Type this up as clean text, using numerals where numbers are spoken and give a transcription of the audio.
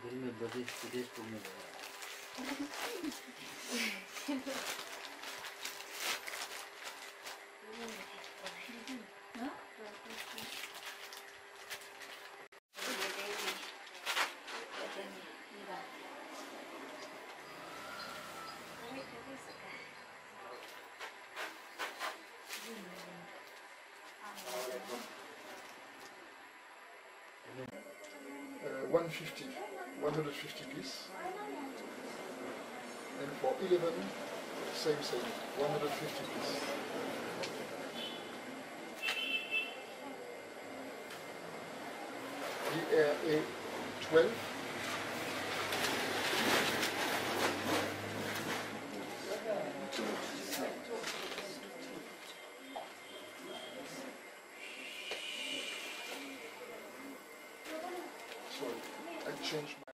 दिल में बजे विदेश घूमने गया $150 piece, and for 11, same, 150 piece. DRA 12. Sorry, I changed my